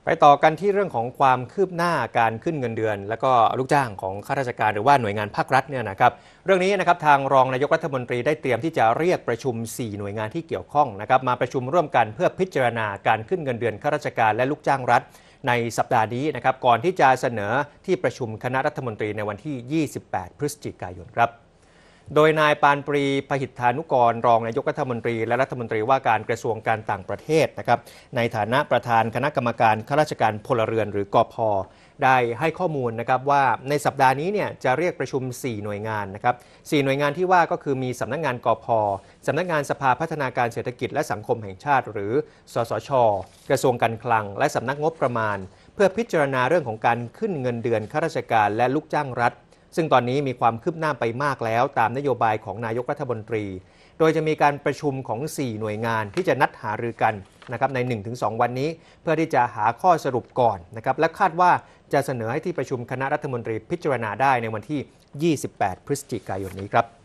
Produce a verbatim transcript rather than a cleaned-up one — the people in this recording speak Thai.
ไปต่อกันที่เรื่องของความคืบหน้าการขึ้นเงินเดือน และก็ลูกจ้างของข้าราชการหรือว่าหน่วยงานภาครัฐเนี่ยนะครับเรื่องนี้นะครับทางรองนายกรัฐมนตรีได้เตรียมที่จะเรียกประชุมสี่หน่วยงานที่เกี่ยวข้องนะครับมาประชุมร่วมกันเพื่อพิจารณาการขึ้นเงินเดือนข้าราชการและลูกจ้างรัฐในสัปดาห์นี้นะครับก่อนที่จะเสนอที่ประชุมคณะรัฐมนตรีในวันที่ยี่สิบแปดพฤศจิกายนครับโดยนายปานปรีพหิทธานุกรรองนายกรัฐมนตรีและรัฐมนตรีว่าการกระทรวงการต่างประเทศนะครับในฐานะประธานคณะกรรมการข้าราชการพลเรือนหรือกพ.ได้ให้ข้อมูลนะครับว่าในสัปดาห์นี้เนี่ยจะเรียกประชุมสี่หน่วยงานนะครับสี่หน่วยงานที่ว่าก็คือมีสำนักงานกพ.สำนักงานสภาพัฒนาการเศรษฐกิจและสังคมแห่งชาติหรือสสช.กระทรวงการคลังและสำนักงบประมาณเพื่อพิจารณาเรื่องของการขึ้นเงินเดือนข้าราชการและลูกจ้างรัฐซึ่งตอนนี้มีความคืบหน้าไปมากแล้วตามนโยบายของนายกรัฐมนตรีโดยจะมีการประชุมของสี่หน่วยงานที่จะนัดหารือกันนะครับใน หนึ่งถึงสอง วันนี้เพื่อที่จะหาข้อสรุปก่อนนะครับและคาดว่าจะเสนอให้ที่ประชุมคณะรัฐมนตรีพิจารณาได้ในวันที่ยี่สิบแปดพฤศจิกายนนี้ครับ